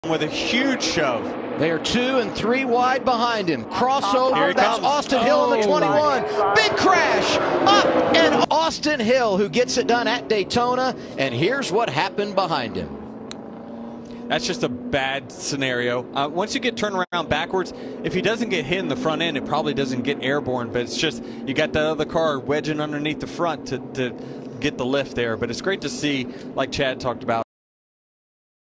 with a huge shove. They are 2 and 3 wide behind him. Crossover, that's comes. Austin Hill in the 21. Big crash up, and Austin Hill who gets it done at Daytona. And here's what happened behind him. That's just a bad scenario. Once you get turned around backwards, if he doesn't get hit in the front end, it probably doesn't get airborne. But it's just you got that other car wedging underneath the front to get the lift there. But it's great to see, like Chad talked about,